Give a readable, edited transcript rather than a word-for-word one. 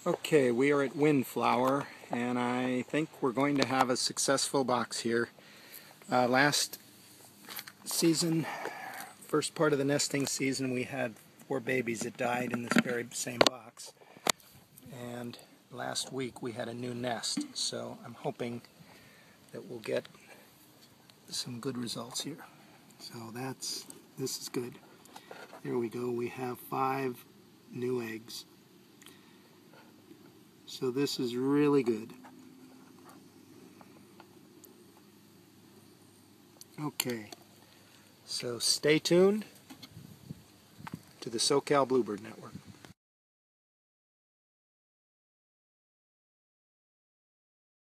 Okay, we are at Windflower, and I think we're going to have a successful box here. Last season, first part of the nesting season, we had 4 babies that died in this very same box. And last week we had a new nest, so I'm hoping that we'll get some good results here. So this is good. There we go, we have 5 new eggs. So this is really good. Okay, so stay tuned to the SoCal Bluebird Network.